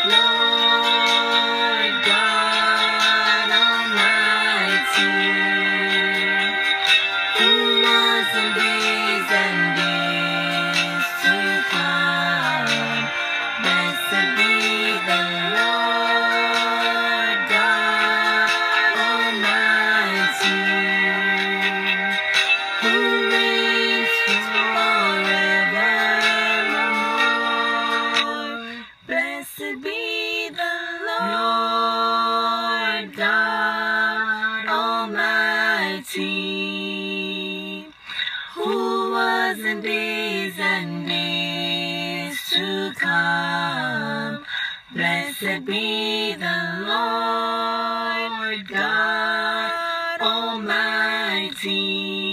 Lord God Almighty, who was in days and days to come. Blessed be the Lord God Almighty, who reigns forevermore. Blessed be the Lord God Almighty, who was in days and days to come. Blessed be the Lord God Almighty.